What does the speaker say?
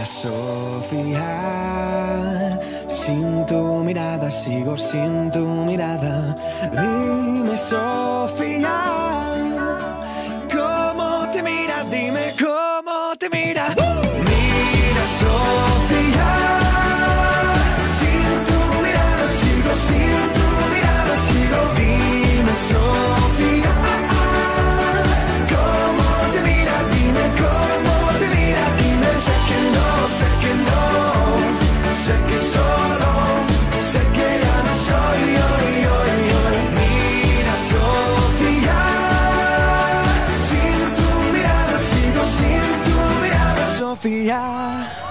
Sofía, sin tu mirada sigo sin tu mirada. Dime, Sofía, ¿cómo te mira? Dime cómo te mira. Mira, Sofía, sin tu mirada sigo sin tu mirada sigo. Dime, Sofía, ¿cómo te mira? Dime cómo te mira. Dime, sé que no, sé que no, sé que solo, sé que ya no soy hoy. Mira, Sofía, sin tu mirada sigo sin tu mirada, Sofía.